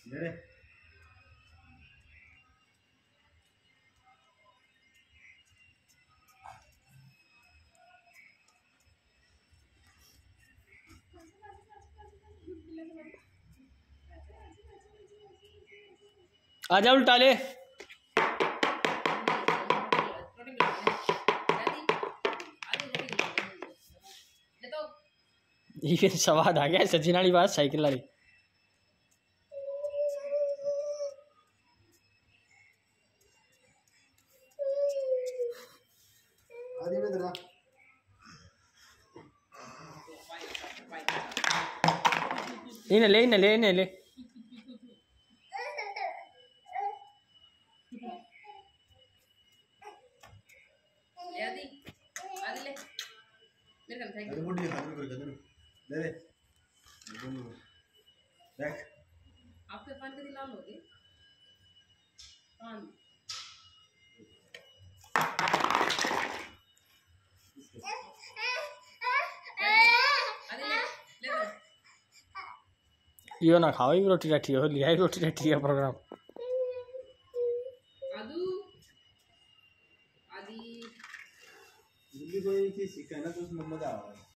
मेरे आजा उल्टा ले। ये सवाद आ गया सचिन वाली बात साइकिल वाली। इन्हें ले इन्हें ले इन्हें ले। आपके पान के लाल हो गए पान यो ना खाओ रोटी रठी हो लिया रोटी रठी का प्रोग्राम। आदू आदि कोई चीज सीखा ना तो उसमें मजा आएगा।